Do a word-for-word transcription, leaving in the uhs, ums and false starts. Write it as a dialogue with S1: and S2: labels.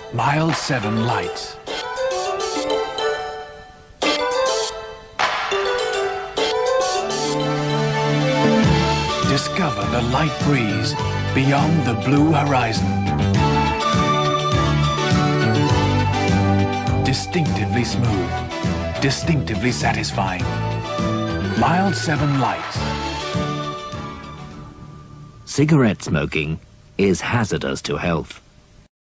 S1: Mild Seven Lights. Discover the light breeze beyond the blue horizon. Distinctively smooth, distinctively satisfying. Mild Seven Lights.
S2: Cigarette smoking is hazardous to health.